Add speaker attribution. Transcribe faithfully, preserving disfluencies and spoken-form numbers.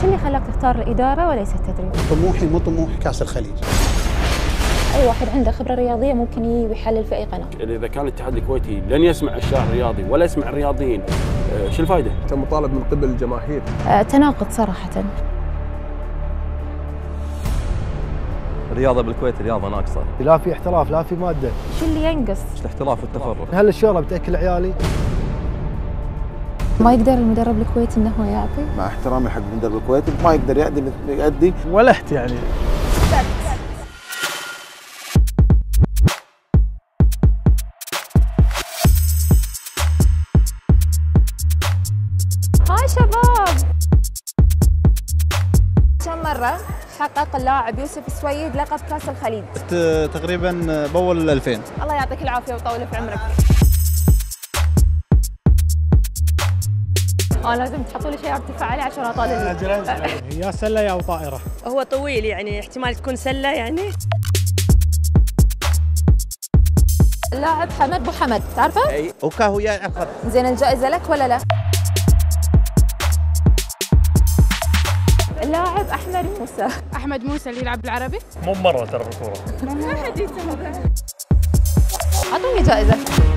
Speaker 1: شو اللي خلاك تختار الإدارة وليس التدريب؟
Speaker 2: طموحي مو طموح كأس الخليج.
Speaker 1: أي واحد عنده خبرة رياضية ممكن يجي ويحلل في أي قناة.
Speaker 3: إذا كان الاتحاد الكويتي لن يسمع الشارع الرياضي ولا يسمع الرياضيين، شو الفائدة؟
Speaker 4: كان مطالب من قبل الجماهير.
Speaker 1: أه تناقض صراحة.
Speaker 5: الرياضة بالكويت رياضة ناقصة.
Speaker 6: لا في احتراف لا في مادة.
Speaker 1: شو اللي ينقص؟
Speaker 5: الاحتراف والتفرغ.
Speaker 6: هل الشهرة بتأكل عيالي؟
Speaker 1: ما يقدر المدرب الكويتي انه يعطي؟
Speaker 2: مع احترامي حق المدرب الكويتي ما يقدر يأدي يأدي
Speaker 6: ولهت يعني.
Speaker 1: هاي شباب، كم مرة حقق اللاعب يوسف السويد لقب كأس الخليج؟
Speaker 6: تقريبا بأول ألفين.
Speaker 1: الله يعطيك العافية ويطول في عمرك. اه لازم تحطوا لي شيء ارتفاع عليه عشان اطالع.
Speaker 6: يا سلة يا طائرة.
Speaker 7: هو طويل يعني احتمال تكون سلة يعني.
Speaker 1: اللاعب حمد بو حمد، تعرفه؟
Speaker 8: اي وكاهو يا اخر.
Speaker 1: زين الجائزة لك ولا لا؟ اللاعب احمد موسى.
Speaker 9: احمد موسى اللي يلعب بالعربي؟
Speaker 10: مو مرة ترى بالكورة.
Speaker 9: ما حد يتابع.
Speaker 1: اعطوني جائزة.